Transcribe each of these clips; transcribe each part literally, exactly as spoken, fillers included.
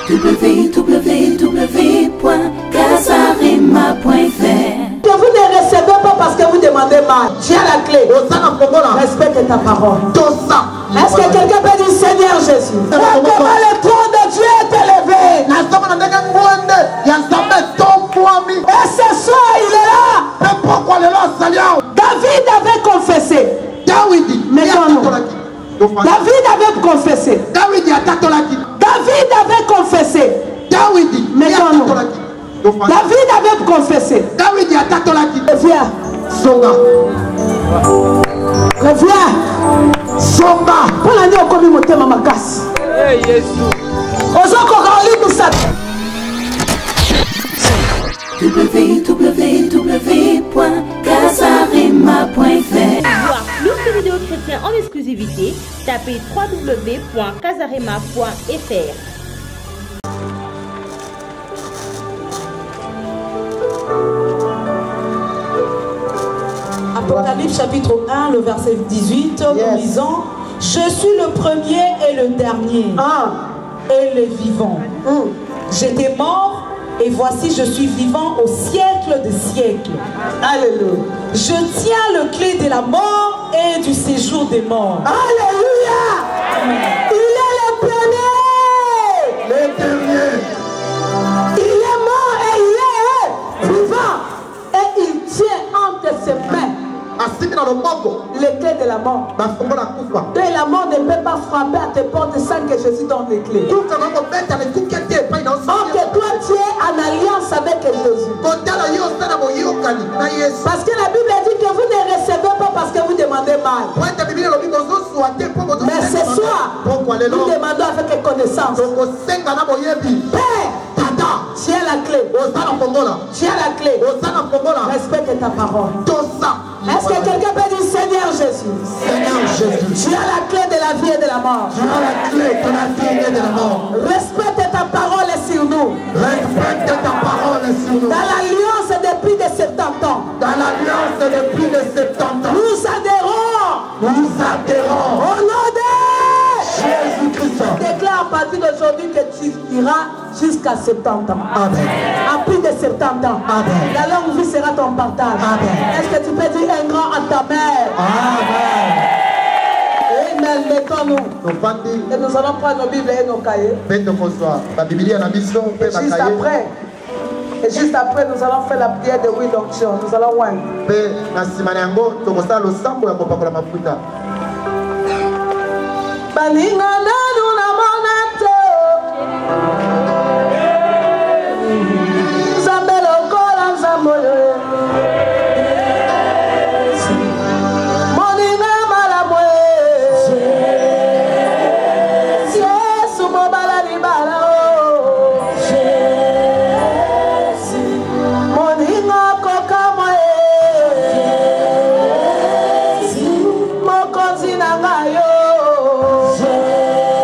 w w w point casarema point f r. Que vous ne recevez pas parce que vous demandez mal. Tu as la clé. Respecte ta parole. Est-ce que quelqu'un peut dire Seigneur Jésus? Comment le trône de Dieu est élevé? Et ce soir il est là. David avait confessé. Mettons-nous. David avait confessé. David avait confessé. Mettons-nous. David avait confessé. Reviens. Reviens. Songa. Pour l'année au commis monter ma casse. Eh Jésus. Ozoko kaoli musat. w w w point casarema point f r. Voir plus de vidéos chrétiennes en exclusivité, tapez w w w point casarema point f r. Apocalypse chapitre un, le verset dix-huit, yes. Nous lisons: je suis le premier et le dernier, ah. et le vivant. Mm. J'étais mort, et voici je suis vivant au siècle des siècles. Alléluia. Je tiens le clé de la mort et du séjour des morts. Alléluia. Amen. Il est le premier. Le dernier. Il est mort et il est vivant. Et il tient entre ses mains les clés de la mort. Et la mort ne peut pas frapper à tes portes sans que Jésus donne les clés. Donc que toi tu es en alliance avec Jésus. Parce que la Bible dit que vous ne recevez pas parce que vous demandez mal. Mais ce soir, nous demandons avec connaissance. Père, tu as la clé. Tu as la clé. Respecte ta parole. Est-ce que quelqu'un peut dire Seigneur Jésus? Seigneur Jésus. Tu as la clé de la vie et de la mort. Tu as la clé de la vie et de la mort. Respecte ta parole sur nous. Respecte ta parole sur nous. Dans l'alliance depuis de septante ans. Dans l'alliance depuis de septante ans. Nous adhérons. Nous adhérons. Au nom de Jésus-Christ. Déclare à partir d'aujourd'hui que tu iras jusqu'à septante ans. Amen. À plus de septante ans. Amen. La longue vie sera ton partage. Amen. Est-ce que tu peux dire un grand à ta mère? Amen. Amen. Mettons-nous. Et nous allons prendre nos Bibles et nos cahiers. Et juste après, et juste après, nous allons faire la prière de huile d'onction. Nous allons voir. Balingana nuna monato Zambelo kola zamboyo Monina malamwe Yesu mobala libala Monina kokamwe Mokonzi nangayo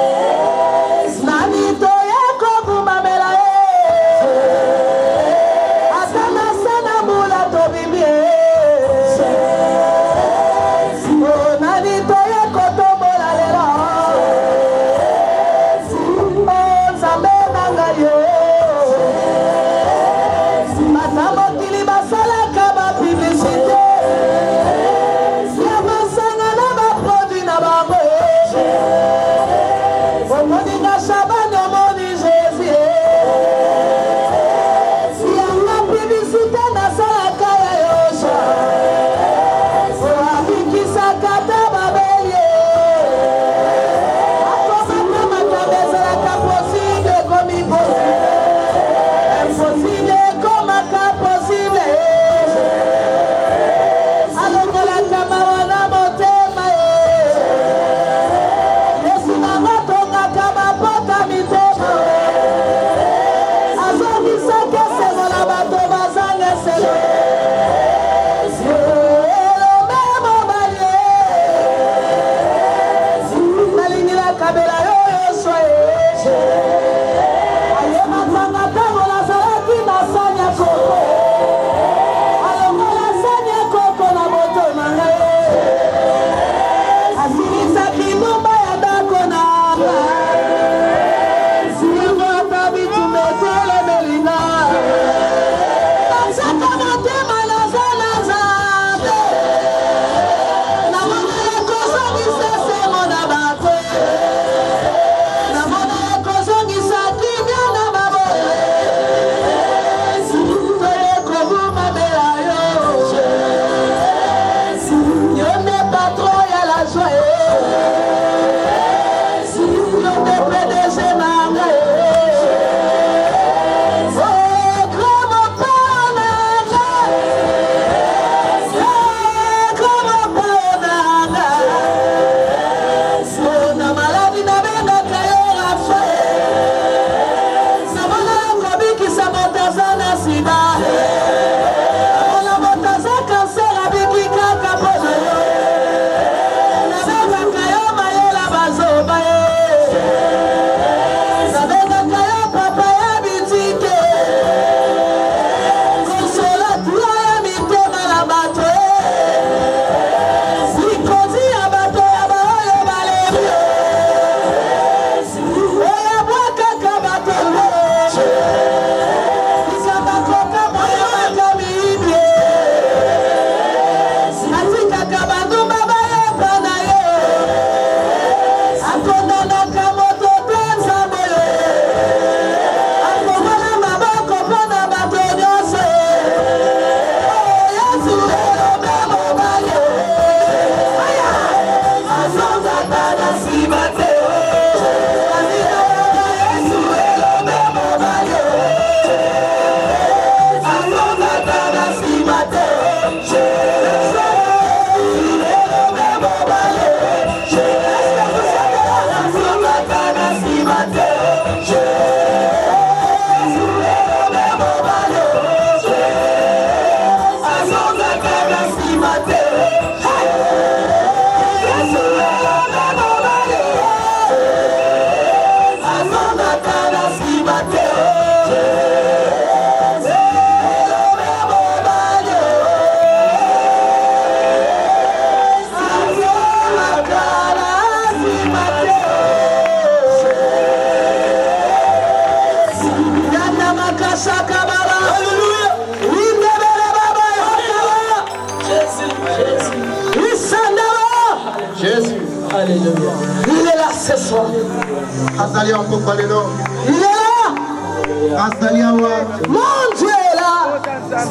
Alléluia. Il est là ce soir. Il est là. Mon Dieu est là.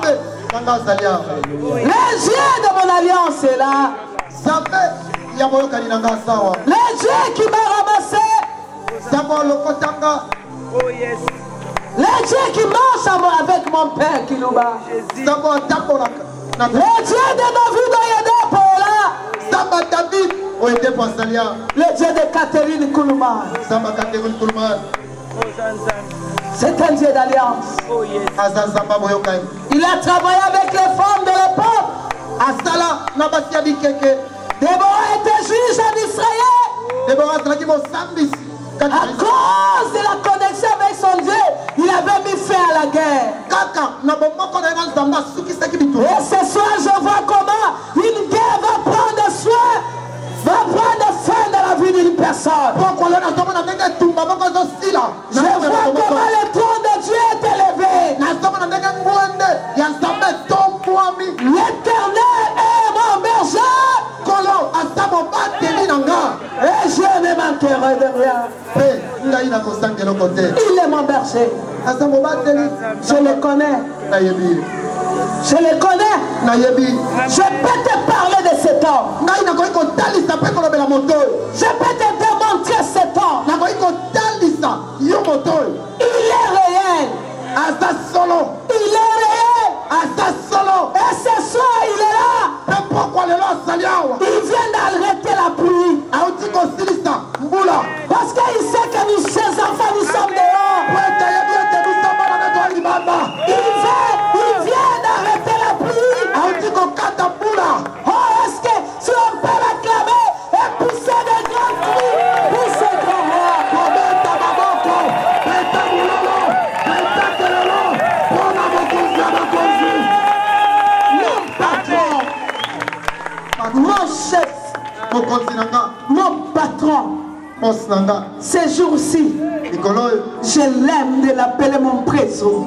Les yeux de mon alliance est là. Les yeux qui m'a ramassé. Les dieux qui marchent avec mon père qui nous bat. Les dieux de nos vies d'Oyede pour là. Le Dieu de Catherine Koulouma. C'est un Dieu d'alliance. Il a travaillé avec les femmes de l'époque. Déborah était juge en Israël. À cause de la connexion avec son Dieu, il avait mis fin à la guerre. Et ce soir, je vois comment une guerre va prendre soin, va prendre fin dans la vie d'une personne. Je vois comment le trône de Dieu est élevé. L'Éternel est mon berger. Et je ne manquerai de rien. Il est mon berger. Je le connais. Je le connais. Je peux te parler de cet homme. Je peux te démontrer cet homme. Il est réel. Il est réel. Et ce soir il est là. Il vient d'arrêter la pluie. Parce qu'il sait que nous, ses enfants, nous sommes dehors. Il vient, il vient d'arrêter la pluie. Oh, est-ce que si on peut l'acclamer et pousser des grands cris pour ce grand roi? Mon chef, mon patron, ces jours-ci, je l'aime de l'appeler mon préso.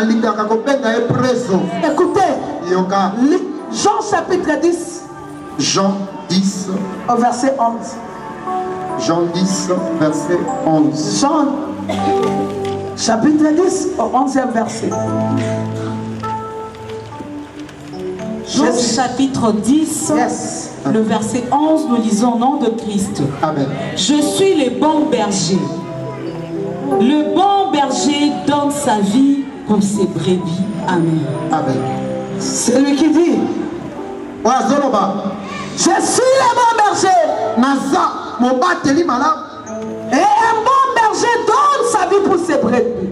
Écoutez, Jean chapitre dix. Jean dix. Au verset onze. Jean dix, verset onze. Jean chapitre dix, au onzième verset. Jean chapitre dix, yes. Le verset onze, nous lisons au nom de Christ. Amen. Je suis le bon berger. Le bon berger donne sa vie pour ses brebis. Amen. Amen. C'est lui qui dit. Je suis le bon berger. Et un bon berger donne sa vie pour ses brebis.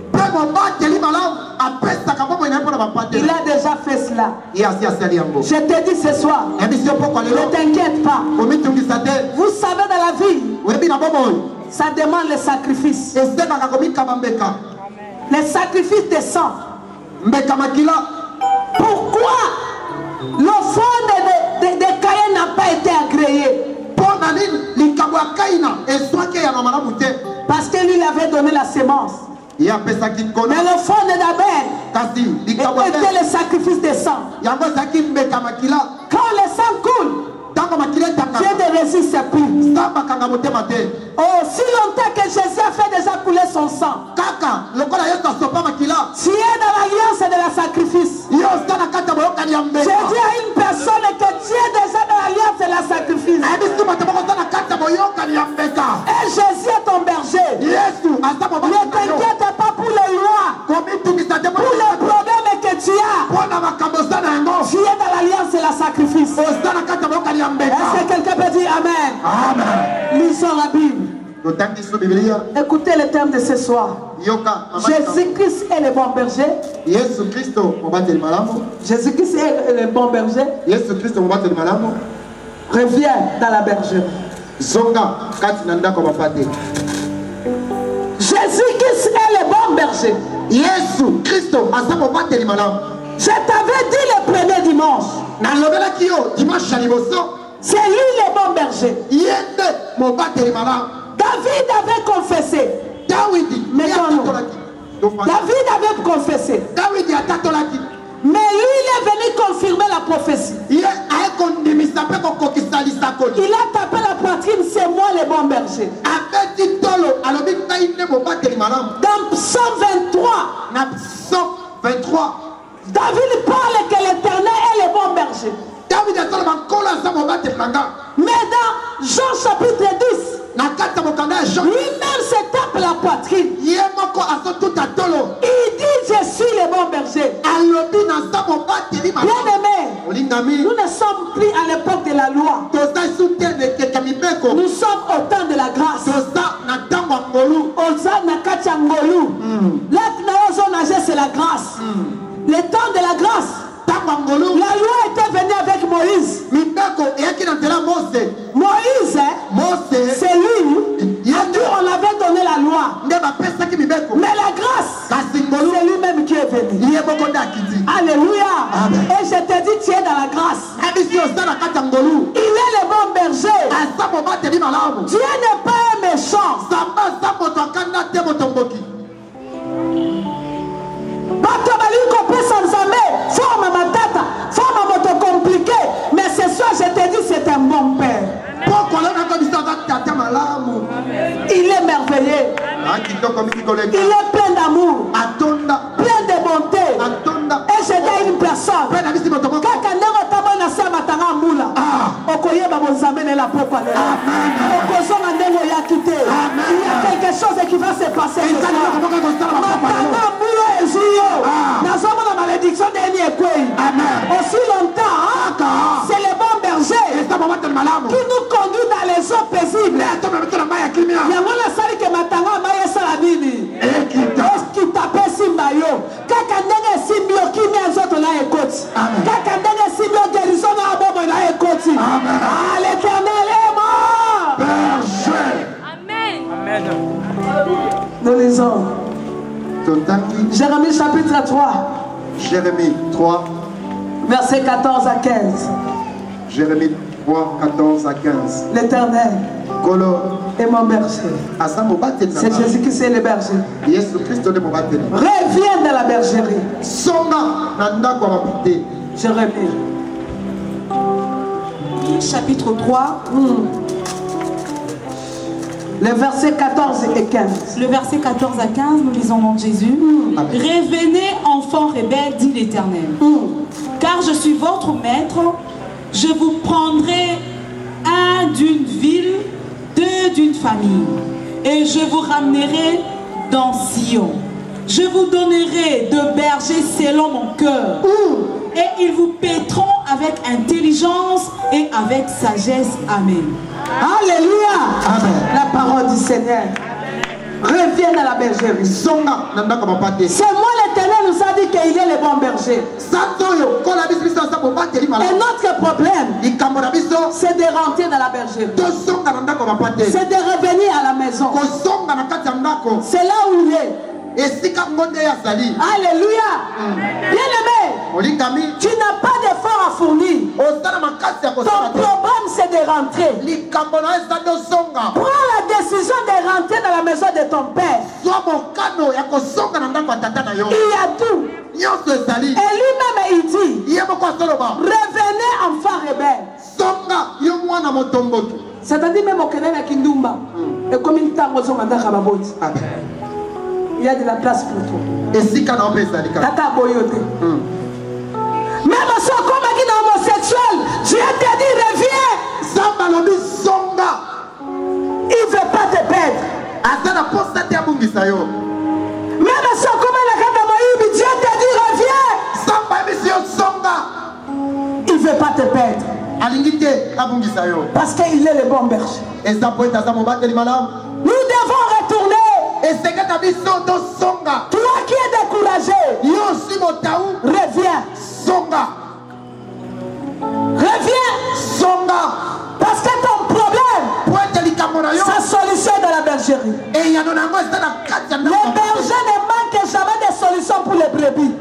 Il a déjà fait cela. Je te dis ce soir, ne t'inquiète pas. Vous savez, dans la vie, ça demande le sacrifice. Le sacrifice de sang. Pourquoi l'offrande de, de, de Caïn n'a pas été agréée? Parce que lui, il avait donné la sémence. Mais l'offrande d'Abel était le sacrifice de sang. Quand le sang coule, Dieu ne résiste plus. Oh, si longtemps que Jésus a fait déjà couler son sang. Tu es dans l'alliance de la sacrifice. J'ai dit à une personne que tu es déjà dans l'alliance de la sacrifice. Et Jésus est ton berger. Ne t'inquiète pas pour les lois, pour les problèmes que tu as. Tu es dans l'alliance de la sacrifice. Est-ce que quelqu'un peut dire Amen? Amen. Lisons la Bible. Écoutez le thème de ce soir. Jésus-Christ est le bon berger. Jésus-Christ est le bon berger. Reviens dans la bergerie. Jésus-Christ est le bon berger. Je t'avais dit le premier dimanche. C'est lui le bon berger. David avait confessé. David avait confessé. Mais lui, il est venu confirmer la prophétie. Il a tapé la poitrine, c'est moi le bon berger. Dans Psaume vingt-trois, David parle que l'Éternel est le bon berger. Mais dans Jean chapitre dix, lui-même se tape la poitrine. Il dit je suis le bon berger. Bien-aimé, nous ne sommes plus à l'époque de la loi. Nous sommes au temps de la grâce. C'est la grâce. Le temps de la grâce. La loi était venue avec Moïse. Moïse, c'est lui à qui on avait donné la loi. Mais la grâce, c'est lui-même qui est venu. Alléluia. Et je te dis, tu es dans la grâce. Il est le bon berger. Dieu n'est pas un méchant. Mais ce soir je te dis c'est un bon père. Il est merveilleux. Il est plein d'amour, plein de bonté. Et je dis à une personne il y a quelque chose qui va se passer. Aussi longtemps, c'est le bon berger qui nous conduit dans les eaux paisibles. Il y a un sali que matanga maye saladini. Est-ce qu'il t'appelle Simbayo? Kaka ndenge Simbio qui met un autre là écoute. Kaka ndenge Simbio guérison à bobo là écoute. Ah, l'Éternel est mort. Berger. Amen. Nous lisons. Jérémie chapitre trois. Jérémie trois. Versets quatorze à quinze. Jérémie trois, quatorze à quinze. L'Éternel est mon berger. C'est Jésus qui c'est le berger. Reviens dans la bergerie. Jérémie. Chapitre trois. Hmm. Le verset quatorze et quinze. Le verset quatorze à quinze, nous lisons dans Jésus. Mm. Revenez, enfants rebelles, dit l'Éternel. Mm. Car je suis votre maître. Je vous prendrai un d'une ville, deux d'une famille. Et je vous ramènerai dans Sion. Je vous donnerai de bergers selon mon cœur. Mm. Et ils vous paîtront avec intelligence et avec sagesse. Amen. Alléluia. Amen. La parole du Seigneur. Reviens à la bergerie. C'est moi l'Éternel nous a dit qu'il est le bon berger. Et notre problème, c'est de rentrer dans la bergerie. C'est de revenir à la maison. C'est là où il est. Alléluia. Bien-aimé, tu n'as pas d'effort à fournir. Ton problème c'est de rentrer. Prends la décision de rentrer dans la maison de ton père. Il y a tout. Et lui-même il dit, revenez enfant rebelle. C'est-à-dire même au Kenya à Kindumba. Et comme il t'a dit, il y a de la place pour toi. Et si quand on fait ça, Tata Boyote. Même si on comme un homosexuel, Dieu te dit reviens. Il ne veut pas te perdre. Même si on comme un Dieu te dit reviens. Il ne veut pas te perdre. Parce qu'il est le bon berger. Nous devons retourner. Toi qui es découragé, reviens. Reviens. Parce que ton problème, sa solution est dans la bergerie. Les bergers ne manquent jamais de solutions pour les brebis.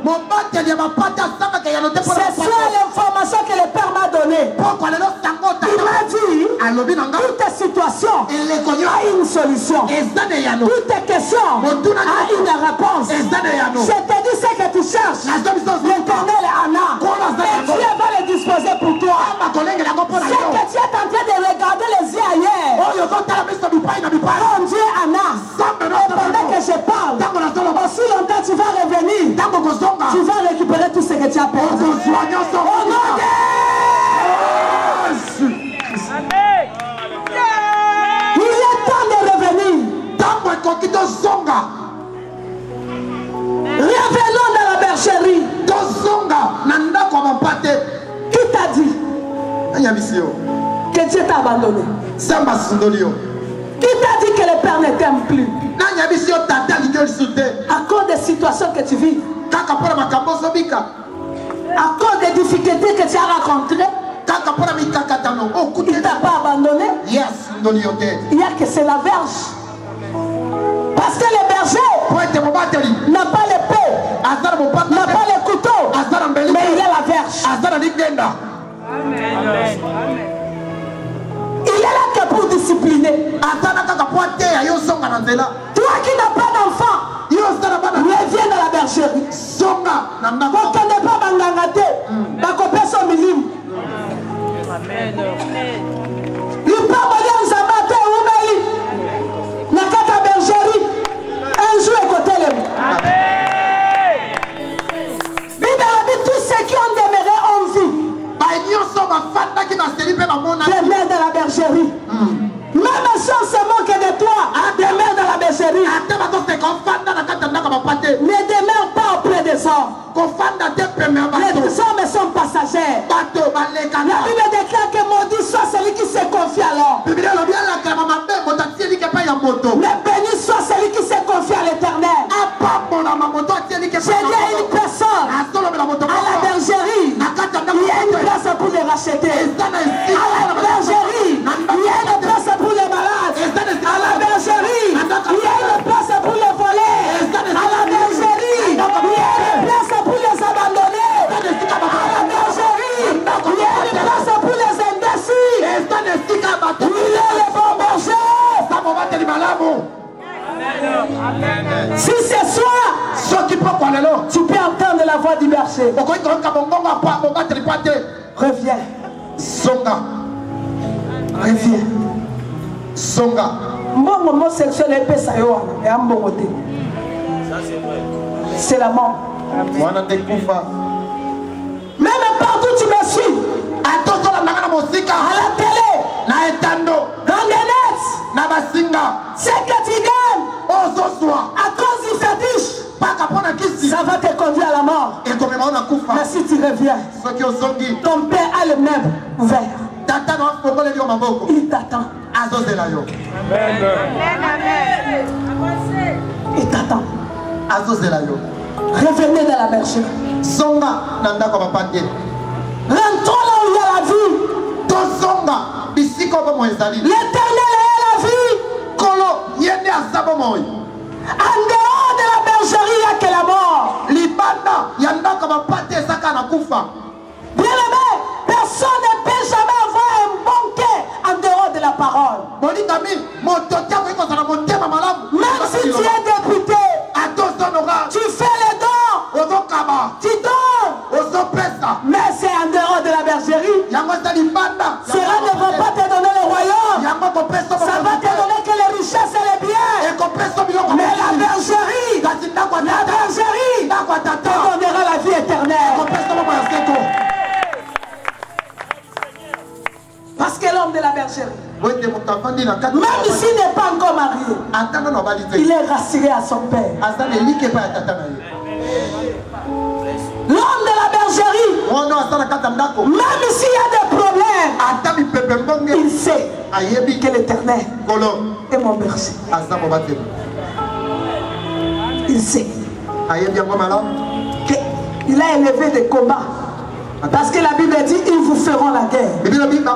C'est ça l'information que le Père m'a donnée. Il m'a dit, toutes tes situations a une solution. Toutes tes questions a une réponse. Je te dis ce que tu cherches. L'Éternel est en a. Et Dieu va le disposer pour toi. C'est que tu es en train de regarder les yeux ailleurs. Mon Dieu en a. Et pendant que je parle, aussi longtemps tu vas revenir. Tu vas récupérer tout ce que tu as perdu. Au nom de Jésus. Il est temps de revenir. Revenons dans la bergerie. Qui t'a dit que Dieu t'a abandonné? Qui t'a dit que le Père ne t'aime plus? À cause des situations que tu vis, à cause des difficultés que tu as rencontrées, il ne t'a pas abandonné. Il n'y a que c'est la verge. Parce que le berger n'a pas l'épée, n'a pas le couteau, mais il a la verge. Il est là que pour discipliner. Toi qui n'as pas d'enfant, reviens dans la bergerie. Pour qu'on n'ait pas mangangate, ma copine son minime. Il peut aller en Zabate ou Maï. N'a qu'à ta bergerie. Un jour écoutez le mot. Tous ceux qui ont demeuré en vie demeure dans la bergerie. Même si on se moque de toi, demeure dans la bergerie. Ne demeure pas auprès des hommes. Les hommes sont passagers. La Bible déclare que maudit soit celui qui se confie à l'homme. Mais béni soit celui qui se confie à l'Éternel. J'ai dit à une personne à la bergerie, il y a une place pour les racheter. À la bergerie, il y a une place pour les malades. À la bergerie, il y a une place pour les volets. À la bergerie, il y a une place pour les abandonnés. À la bergerie, il y a une place pour les indécis. Il est le bon berger. Si ce soir, tu peux entendre la voix du berger, reviens. Reviens. Mon homosexuel est péssé et à mon côté. C'est la mort. Même partout tu me suis. À la télé, dans les nets, c'est que tu gagnes. À cause du fétiche, ça va te conduire à la mort. Mais si tu reviens, ton père a le même ouvert. Il t'attend. Il t'attend. Revenez dans la bergerie. Rentrons là où il y a la vie. L'Éternel est la vie. En dehors de la bergerie, il n'y a que la mort. Bien-aimé, personne ne peut jamais avoir un bon cœur en dehors de la parole. Même Mais la bergerie, la bergerie te donnera la vie éternelle. Parce que l'homme de la bergerie, même s'il n'est pas encore marié, il est rassuré à son père. L'homme de la bergerie, même s'il y a des problèmes, il sait que l'Éternel est mon berger. Il sait qu'il a élevé des combats. Parce que la Bible dit ils vous feront la guerre. Il ne dit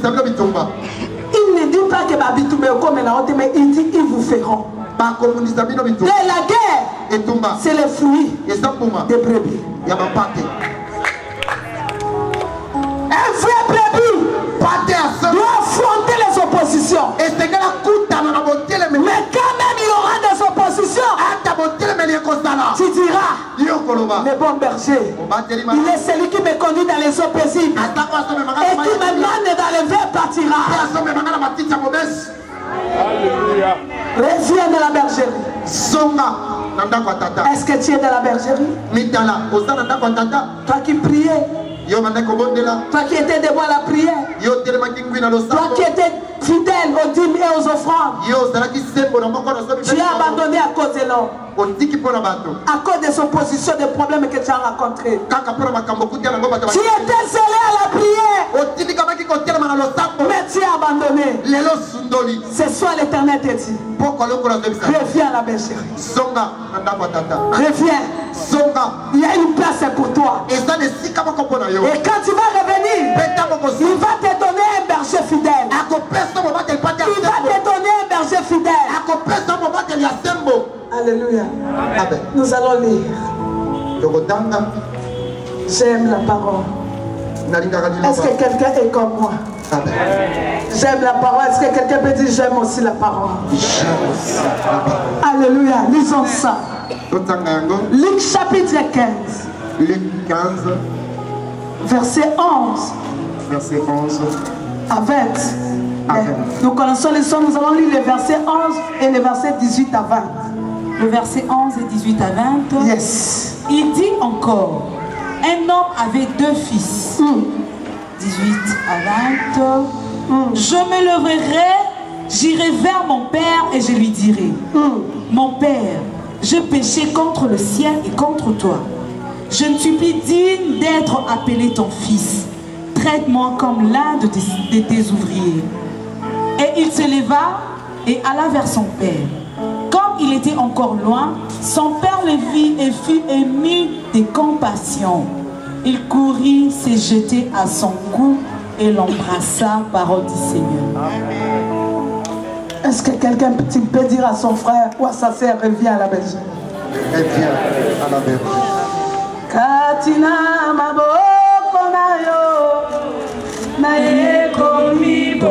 pas que mais il dit ils vous feront. Et la guerre, c'est le fruit des brebis. Un vrai brebis doit affronter les oppositions. Mais quand même il y aura des oppositions, tu diras, le bon berger, il est celui qui me conduit dans les eaux paisibles et qui me mène dans les verts partira. Reviens de la bergerie. Est-ce que tu es dans la bergerie? Toi qui priais, toi qui étais debout à la prière, toi qui étais fidèle aux dîmes et aux offrandes, tu as abandonné à cause de l'homme, à cause des oppositions, des problèmes que tu as rencontrés. Tu étais zélé à la prière, mais tu as abandonné. Ce soir l'Éternel te dit, reviens à la bergerie. Reviens. Il y a une place pour toi. Et quand tu vas revenir, il va te donner un berger fidèle. Il va te donner un berger fidèle. Alléluia. Nous allons lire. J'aime la parole. Est-ce que quelqu'un est comme moi? J'aime la parole. Est-ce que quelqu'un peut dire j'aime aussi la parole? Alléluia. Lisons ça. Luc chapitre quinze. Luc quinze. Verset onze. Verset onze. À vingt. Nous connaissons les sons. Nous allons lire les versets onze et les versets dix-huit à vingt. Le verset onze et dix-huit à vingt. Yes. Il dit encore, un homme avait deux fils. Mm. dix-huit à vingt. Mm. Je me leverai, j'irai vers mon père et je lui dirai, mm. Mon père, j'ai péché contre le ciel et contre toi. Je ne suis plus digne d'être appelé ton fils. Traite-moi comme l'un de tes, de tes ouvriers. Et il se leva et alla vers son père. Comme il était encore loin, son père le vit et fut ému de compassion. Il courut, s'est jeté à son cou et l'embrassa, parole du Seigneur. Est-ce que quelqu'un peut dire à son frère ou à sa sœur, reviens à la bergerie? Reviens à la bergerie. Katina maboko nayo naye komibo.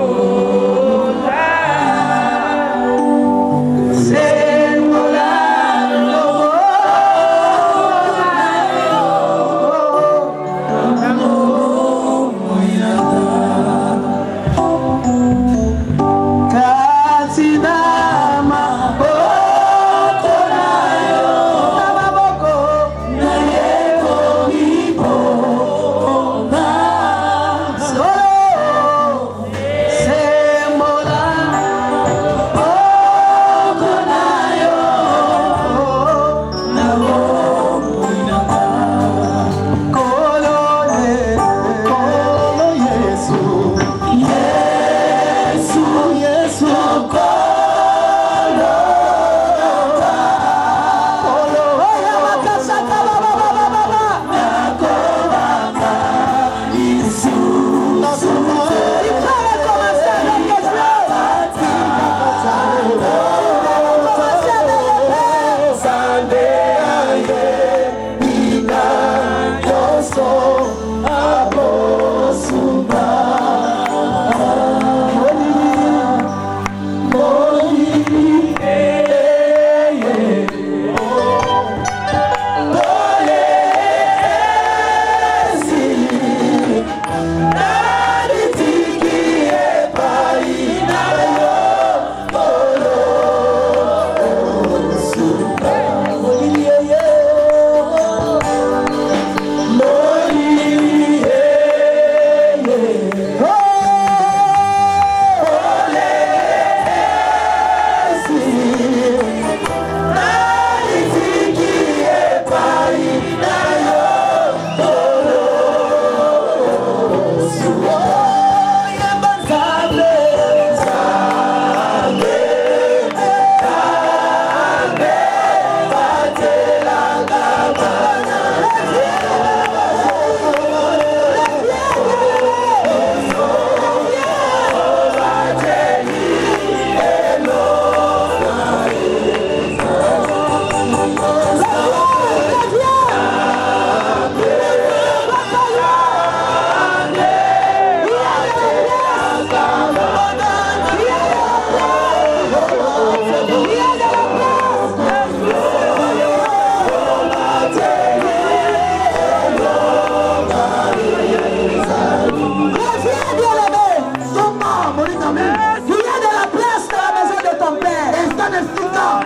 Say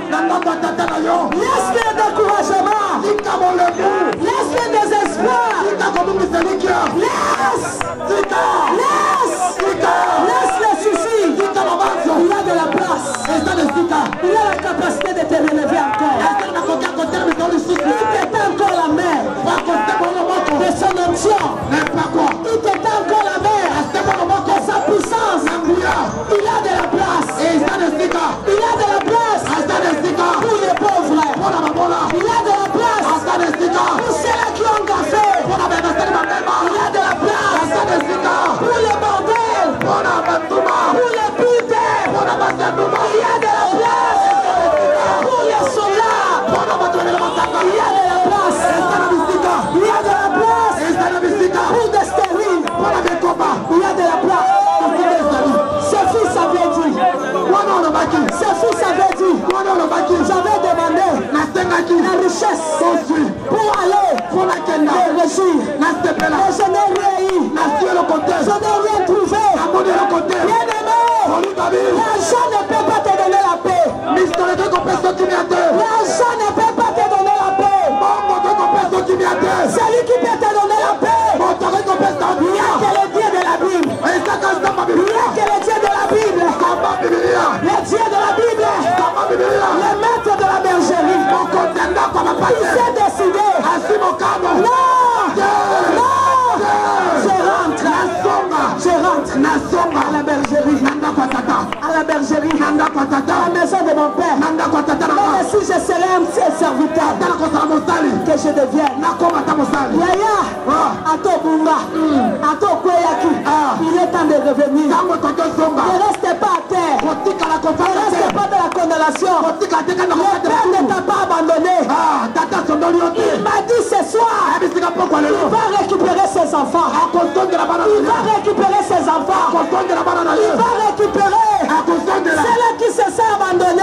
Laisse le découragement. Laisse le désespoir. Laisse. Laisse. Laisse les soucis. Il a de la place. Il a la capacité de te relever encore. Il t'étend encore la main de son onction. Il t'étend encore la main de sa puissance. Il a de la place. Il a de la place pour les pauvres. Il a de la place pour ceux qui ont gaffé. Il a de la place pour les bordels, pour les putes. Il y a de la place pour les soldats. Il y a de la place. Il y a de la place pour des stériles. Il y a de la place. Ce fils avait dit. Ce fils avait dit. J'avais demandé la richesse pour aller pour la réussir. Mais je n'ai rien eu. Je n'ai rien trouvé. Bien aimé. L'argent ne peut pas te donner la paix. L'argent ne peut pas te donner la paix. Celui qui peut te donner la paix, il n'y a que le Dieu de la Bible. Il n'y a que le Dieu de la Bible. Le Dieu de la Bible. Le maître de la bergerie. Il s'est décidé. Non. Non. Je rentre. Je rentre. À la bergerie. À la bergerie. À la maison de mon père. Même si je serai un serviteur, que je devienne. Yaya, Ato Bunga, Ato Kweyaki, il est temps de revenir. Ne reste pas à terre. Ne reste pas de la condamnation. Le Père ne t'a pas abandonné. Il m'a dit ce soir, il va récupérer ses enfants. Il va récupérer ses enfants. Il va récupérer ceux qui se sont abandonnés.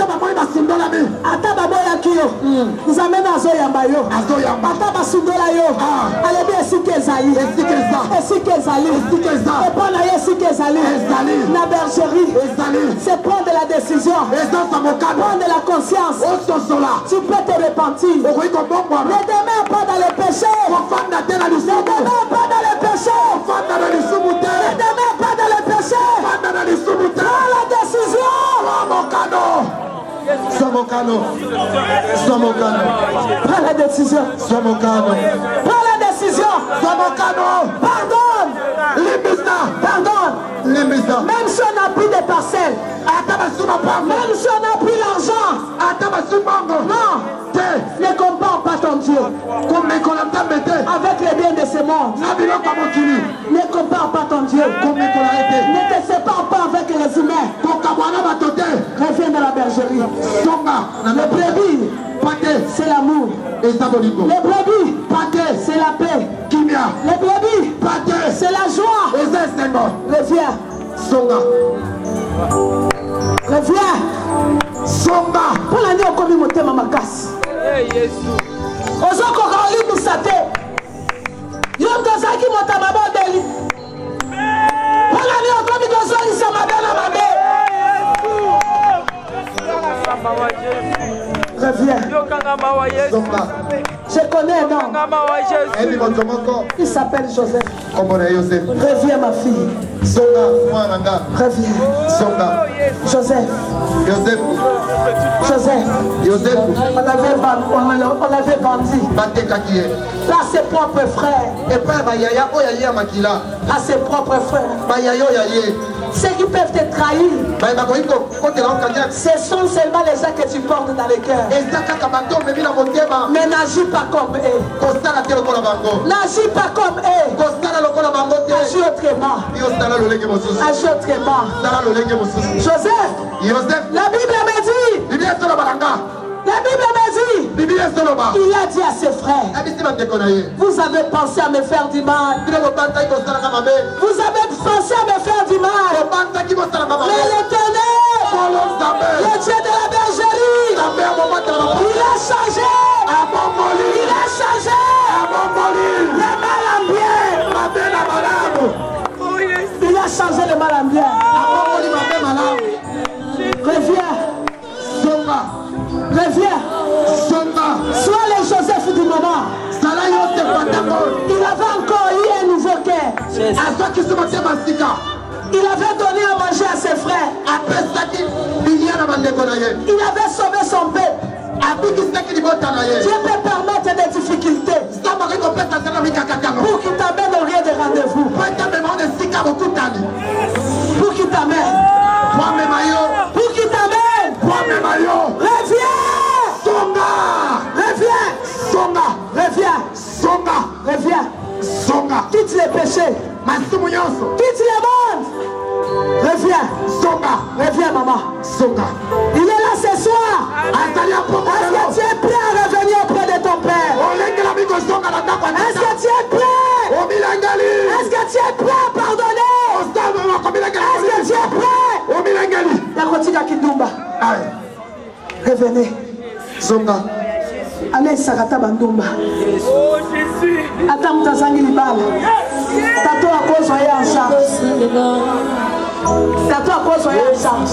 Nous amène à Zoyambayo. Ataba Sundola yo. Allez bien, si Kezali. Et si Kezali. Et pendant si Kezali. La bergerie. C'est prendre la décision. Prendre la conscience. Tu peux te repentir. Ne demeure pas dans le péché. Ne demeure pas dans le péché. Ne demeure pas dans le péché. Prends la décision. Somokano. Somokano. Prends la décision. Somokano. Prends la décision. Somokano. Pardonne. Limisa. Pardonne. Limisa. Même si on n'a plus de parcelles. Même si on n'a plus l'argent. Non. Ne compare pas ton Dieu avec les biens de ce monde. Ne compare pas ton Dieu. Ne te sépare pas avec les humains. Reviens dans la bergerie. Les brebis, c'est l'amour. Les brebis, c'est la paix. Les brebis, c'est la joie. Reviens. Reviens. Pour l'année au commis mon thème à ma casse. Ozoko Kaoli Moussate. Yom Gazaki Motamabo Deli. Pour l'année au commis Gazoli Samadana Mabé. Reviens. Je connais un homme. Il s'appelle Joseph. Reviens ma fille. Reviens. Joseph. Joseph. Joseph. Joseph. On l'avait vendu. Par ses propres frères. À ses propres frères. Ceux qui peuvent te trahir, ce sont seulement les gens que tu portes dans le cœur. Mais n'agis pas comme eux. N'agis pas comme eux. Agis autrement. Agis autrement. Joseph, la Bible me dit, la Bible me dit, il a dit à ses frères, vous avez pensé à me faire du mal. Vous avez pensé à me faire du mal. Mais l'Éternel, le Dieu de la bergerie, il a changé. Il a changé. Le mal en bien. Il a changé le mal en bien. Reviens. Reviens. Sois le Joseph du moment. Il avait encore eu un nouveau cœur. Il avait donné à manger à ses frères. Il avait sauvé son peuple. Dieu peut permettre des difficultés pour qu'il t'amène au lieu de rendez-vous. Pour qu'il t'amène. Pour qu'il t'amène. Reviens. Reviens. Reviens. Reviens. Quitte les péchés. Quitte le monde. Reviens. Reviens, maman. Il est là ce soir. Est-ce que tu es prêt à revenir auprès de ton père? Est-ce que tu es prêt? Est-ce que tu es prêt à pardonner? Est-ce que tu es prêt? Yakotika Kindumba. Revenez. Allez, Sarata Bandumba. Attends, Tazangi Libala. Tato à cause soyez en charge. Tato à cause soyez en charge.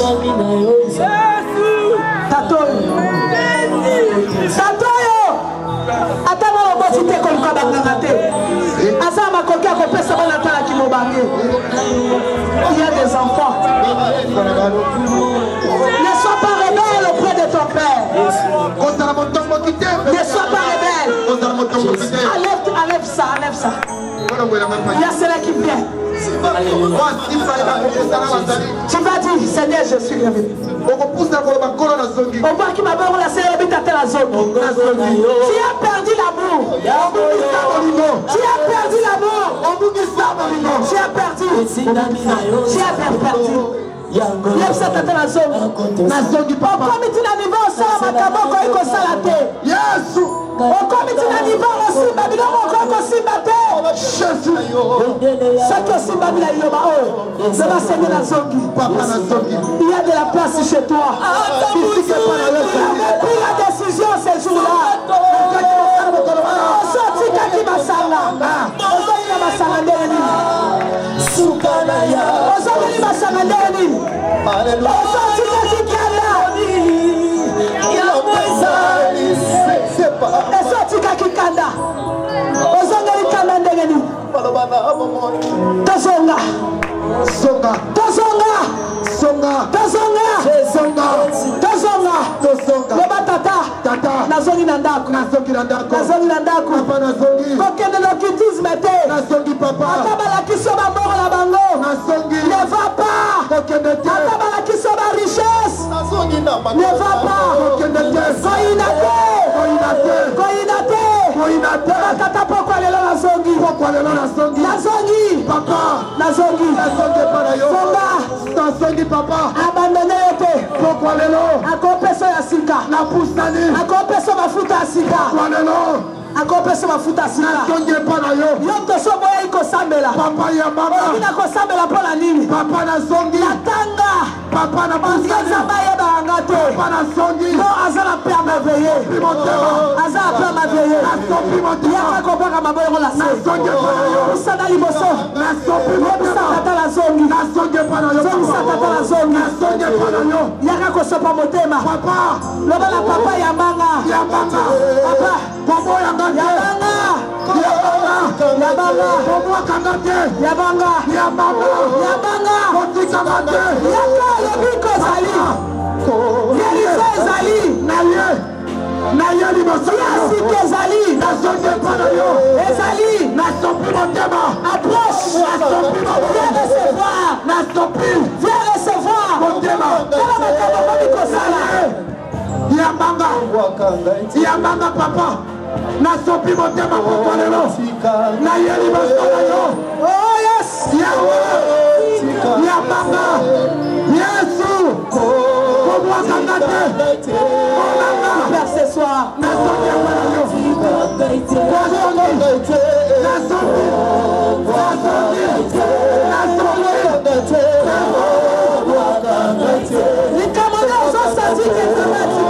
Tato. Tato yo. Attends, on va citer comme quoi Banganate. Azama Koka Kopesa Banatala Kimobangé. Il y a des enfants. Ne sois pas rebelle auprès de ton père. Ne sois pas rebelle. Enlève, enlève ça, enlève ça. Il y a cela qui vient. Tu vas dire, Seigneur, je suis revenu. Au bas qui m'a donné la cérémonie à la zone. Tu as perdu l'amour. Tu as perdu l'amour. Tu as perdu. Tu as perdu. Lève ça tête la zone. La zone du papa. Comme tu n'as niveau ça, ma cabane quand il la terre. Yes. Comme tu n'as niveau aussi, Babylone encore aussi batté. Jésus. Ce que si Babylone est là-bas, ça va saigner la zone. Il y a de la place chez toi. Tu as pris la décision ce jour-là. On sortit quand il m'a salé. On sortit quand il m'a salé. On sortit quand il m'a salé. Tazonga Songa Tazonga Songa Tazonga Songa Tazonga Tazonga Loba tata Tata Nazongi nandako Nazongi nandako Nazongi nandako Papa nazongi Kokende l'occultisme te Nazongi papa Atabala kisoba moro la bango Nazongi Ne va pas Kokende te Atabala kisoba richesse Nazongi na bango Ne va pas Kokende te Koinate Koinate Koinate Koinate Tata pourquoi lelo nazongi Pourquoi lelo nazongi Nazongi Papa Nazongi Nazongi para yo Songa Nazongi papa Abandonné yote Pourquoi lelo Akopeso ya sika Na pusani Akopeso mafuta ya sika Pourquoi lelo Akopeso mafuta ya sika Nazongi para yo Yoto sobo ya iko sambela Papa ya mama Okina ko sambela pola nini Papa nazongi Natanga Papa na pusani Zamba yeba angate Papa nazongi No azala pe ameveye Azala pe ameveye Yaka kopaka maboyo la se Nazongi para yo Usana liboso Nazongi para yo Nazongi para yo Nazongi para yo Nazongi para yo Yaka kosopa motema Papa Loba la papa yambanga Yambanga Papa Bobo yambanga Yambanga Yambanga Yambanga Bobo kangate Yambanga Yambanga Yambanga Koti kangate Yaka lebiko zali Yerife zali Naye Naye liboso Yasike zali Nazongi para yo Ezali Nazongi motema Approche Nazongi motema Viens recevoir Nazongi Viens recevoir Motema Kala makaba babiko zala Yambanga Yambanga papa Nasopi motema kwa lelo Na yeli basala yo Oh yes Yambanga Yesu Koumwa kangate Kolanga Père ce soir Nasopi kwa yo Nasopi Nasopi Nasopi Nasopi Les camarades sont sortis que ça va être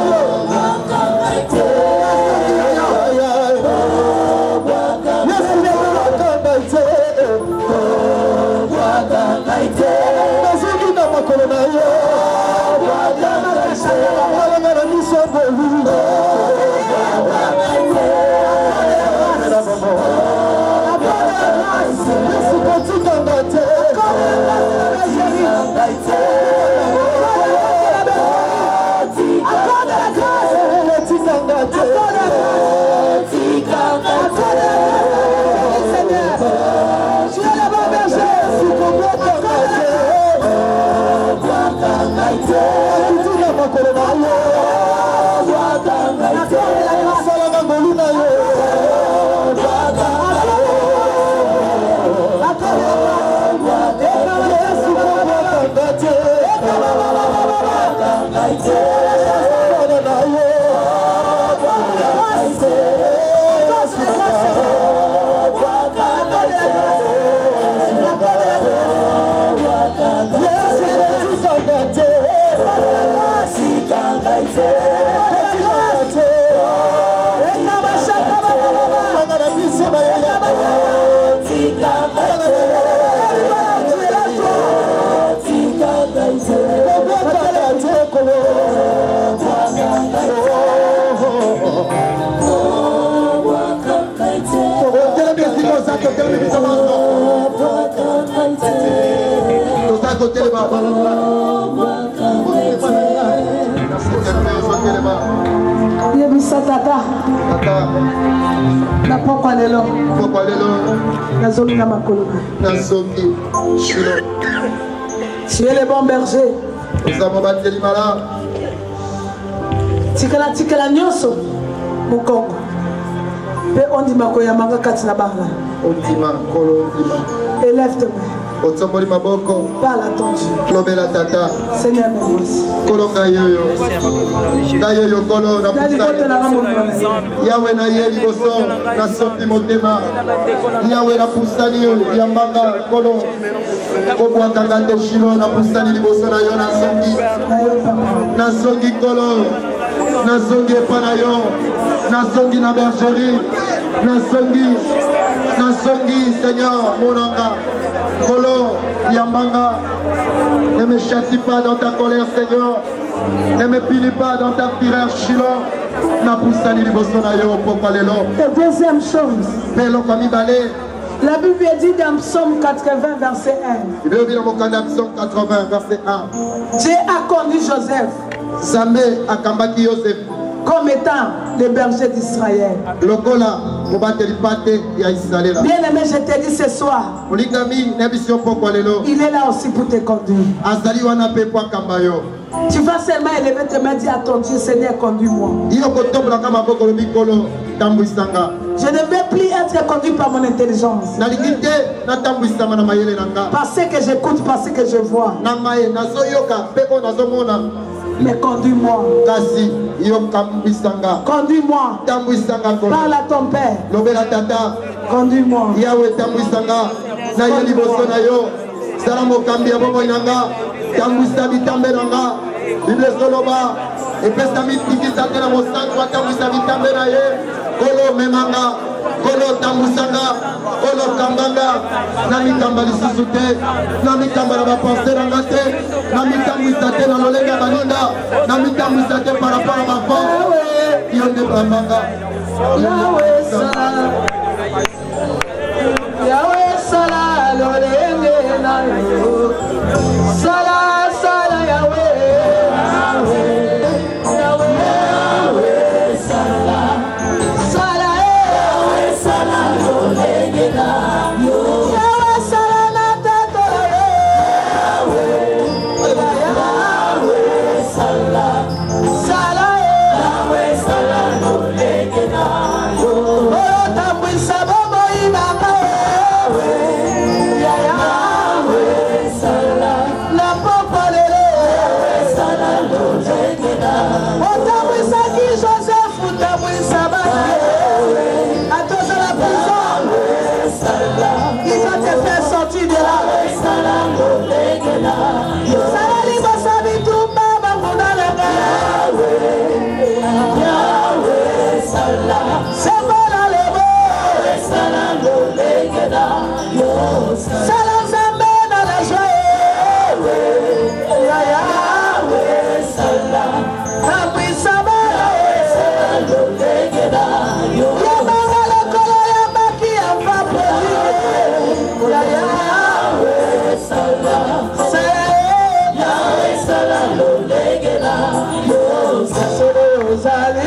Yebisa tata. Tata. Na pokwa lelo. Pokwa lelo. Nazoki na makolo. Nazoki. Shilo. Tu es le bon berger. Ozamo bateli mala. Tikala tikala nyoso. Mukongo. Pe ondima koyamanga kati na banga. Ondima kolo ondima. Élève tes mains. Otsamboli maboko. Parle à ton Dieu. Lobela tata. Seigneur merci. Kolo ngayoyo. Ngayoyo kolo na pusani. Yawe na yeli boso na sopi motema. Yawe na pusani yambanga kolo. Kokwa kangande shilo na pusani liboso na yo na songi. Na songi kolo. Na songi epana yo. Na songi na bergerie. Na songi. Na songi Seigneur monanga. Kolo, Yambanga, ne me châtie pas dans ta colère, Seigneur. Ne me punis pas dans ta fureur, Shilo. Na poussani libosonayo, pourquoi les lots. Et deuxième chose, Pelo kami balé. La Bible dit dans Psaume quatre-vingts, verset un. Il veut dire mon canal Psaume quatre-vingts, verset un. Dieu a conduit Joseph. Zambé a kambaki Joseph. Comme étant le berger d'Israël. Lokola, bien aimé, je te dis ce soir. Il est là aussi pour te conduire. Tu vas seulement élever tes mains et dire à ton Dieu, Seigneur, conduis-moi. Je ne vais plus être conduit par mon intelligence. Parce que j'écoute, parce que je vois. Mais conduis-moi. Conduis-moi. Parle à ton père. Conduis-moi. Kolo memanga, kolo tambusanga, kolo kambanga, nami kamba lisusu te, nami kamba na bapenser nanga te, nami tambwisa te na lolenga baninda, nami tambwisa te par rapport à ma femme, yonde bambanga. Yahweh sala, Yahweh sala, lolenge na yo, sala sala Yahweh, Yahweh, Yahweh sala. Sala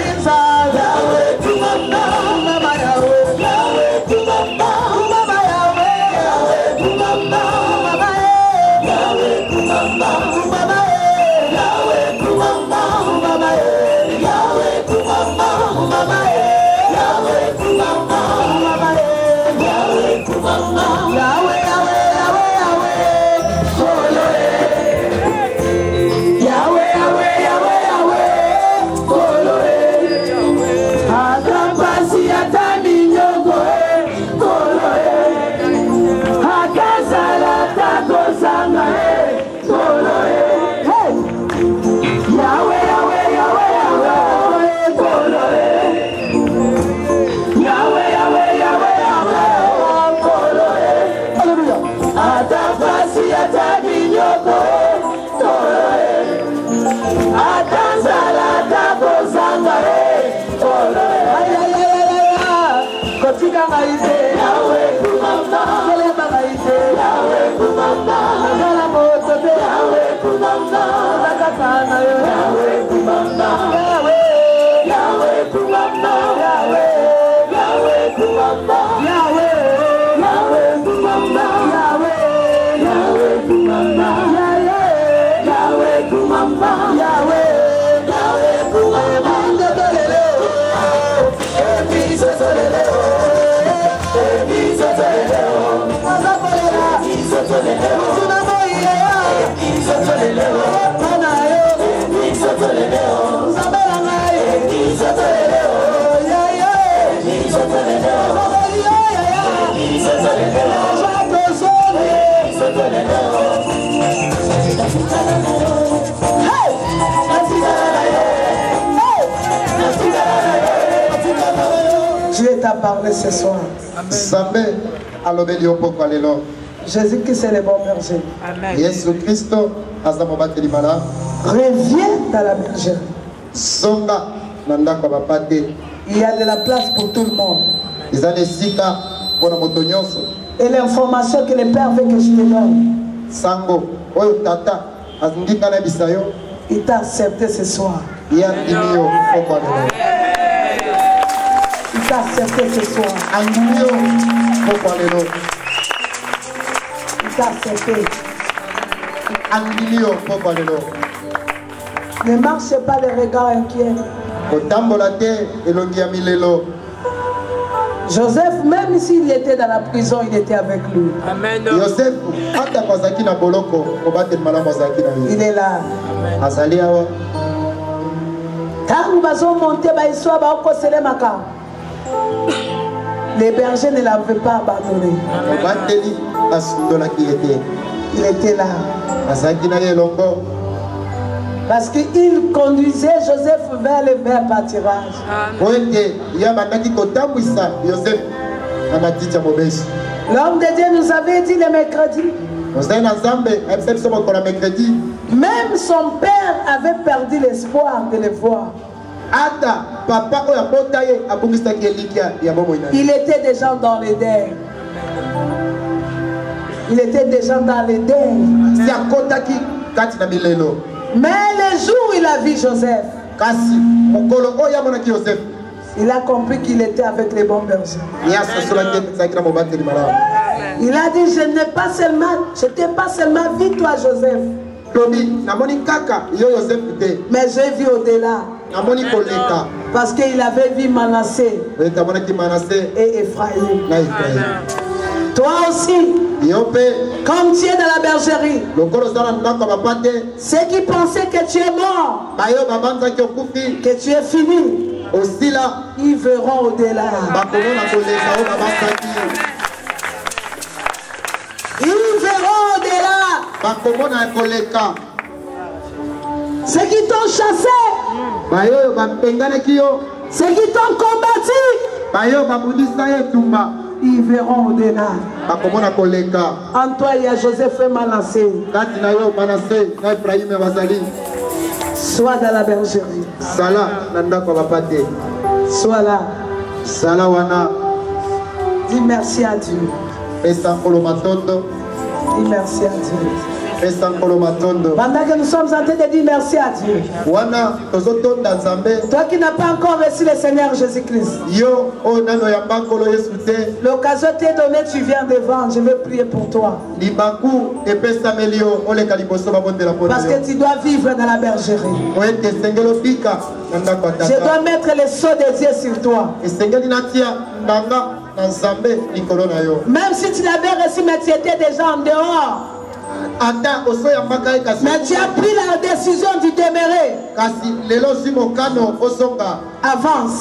Dieu t'a parlé ce soir. Jésus-Christ c'est le bon berger. Amen. Yesu Kristo azamobateli mala. Reviens dans la bergerie. Songa nanda kwa bapate. Il y a de la place pour tout le monde. Izale sika pona moto nyonso. Et l'information que le Père veut que je te donne. Sango oyo tata azindika na bisayo. Il t'a accepté ce soir. Il a dimio pokwa lelo. Il t'a accepté ce soir. Andimio pokwa lelo. Il t'a accepté. Andimio pokwa lelo. Ne marche pas de regard inquiet. Otambola te elongi ya milelo. Joseph, même s'il était dans la prison, il était avec lui. Amen. Joseph, il est là. Amen. Les bergers ne l'avaient pas abandonné. Il était là. Parce qu'il conduisait Joseph vers le vers pâturage. L'homme de Dieu nous avait dit le mercredi. Même son père avait perdu l'espoir de le voir. Il était déjà dans les deuils. Il était déjà dans les deuils. Mais le jour où il a vu Joseph, il a compris qu'il était avec les bons bergers. Il a dit, je n'ai pas seulement, je t'ai pas seulement vu toi Joseph, mais j'ai vu au-delà. Parce qu'il avait vu Manassé et Ephraïm. Toi aussi, comme tu es dans la bergerie, ceux qui pensaient que tu es mort, que tu es fini, ils verront au-delà. Ils verront au-delà. Ceux qui t'ont chassé, ceux qui t'ont combattu, ils verront au-delà. En toi, il y a Joseph et Manassé. Sois dans la bergerie. Sois là. Dis merci à Dieu. Dis merci à Dieu. Pendant que nous sommes en train de dire merci à Dieu. Toi qui n'as pas encore reçu le Seigneur Jésus-Christ. L'occasion t'est donnée, tu viens devant. Je vais prier pour toi. Parce que tu dois vivre dans la bergerie. Je dois mettre les sceaux de Dieu sur toi. Même si tu l'avais reçu, mais tu étais déjà en dehors. Mais tu as pris la décision de demeurer. Avance.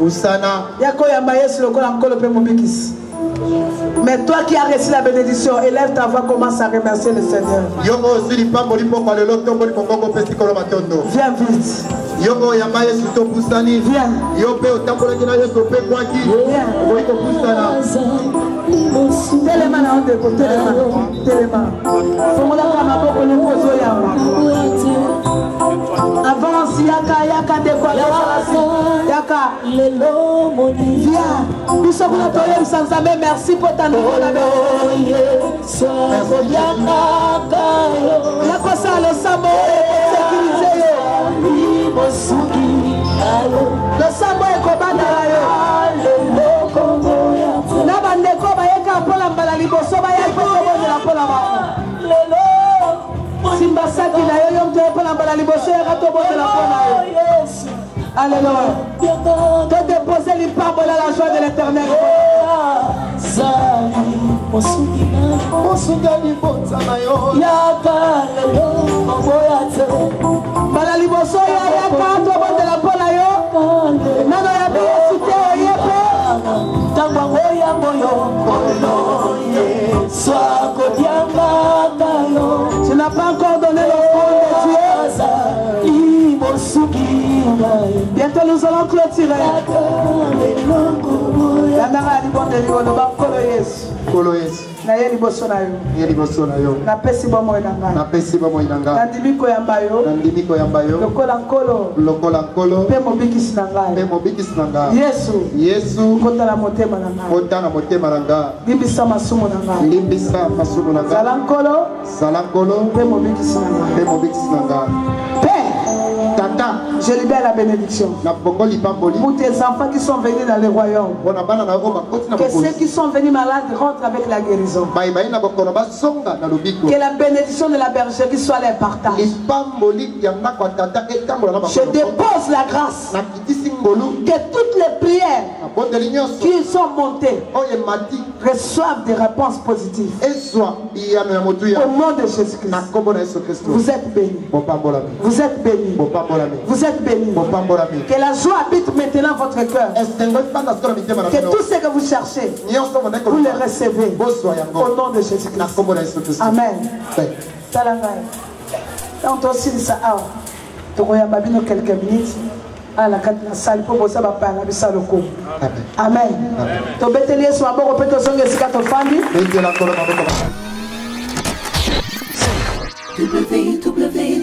Mais toi qui as reçu la bénédiction, élève ta voix, commence à remercier le Seigneur. Viens vite. Viens. Viens. Avance, yaka, yaka, yaka. Viens. Nous sommes notre sans amen. Merci pour ta nouvelle amen. Yaka, ça, le samo est sécurisé. Le samo est combattu. Nabandeko bayeka pola mbala liboso bayeka pola pola ba. Simba saki na yo yom te pola mbala liboso ya to bote la pola yo. Alléluia. Te déposer l'ipambo la joie de l'Éternel. Zali mosugina mosugani bota mayo. Ya kalelo moboyate. Mbala liboso ya ya to bote la pola yo. Nano ya be sute oyepe. Tu n'as pas encore donné l'offrande de Dieu. Bientôt nous allons clôturer. La mère a dit bon de Dieu, nous allons clôturer. Na yeli boso na yo. Yeli boso na yo. Na pesi ba mo inanga. Na pesi ba mo inanga. Na ndimiko yamba yo. Na ndimiko yamba yo. Lokola nkolo. Lokola nkolo. Pe mo bikisi nanga. Pe mo bikisi nanga. Yesu. Yesu. Kota na motema nanga. Kota na motema nanga. Limbisa masumu nanga. Limbisa masumu nanga. Sala nkolo. Sala nkolo. Pe mo bikisi nanga. Pe mo bikisi nanga. Tata, je libère la bénédiction. Pour tes enfants qui sont venus dans le royaume. Que ceux qui sont venus malades rentrent avec la guérison. Que la bénédiction de la bergerie soit leur partage. Je dépose la grâce. Que toutes les prières qui sont montées reçoivent des réponses positives. Au nom de Jésus-Christ. Vous êtes bénis. Vous êtes bénis. Vous êtes bénis. Que la joie habite maintenant votre cœur. Que tout ce que vous cherchez, vous le recevez. Au nom de Jésus-Christ. Amen. Donc aussi ça a. Quelques minutes. À la salle pour vous savoir parler de ça le coup. Amen. To betelier soit bon peut te songer si quatre familles. W W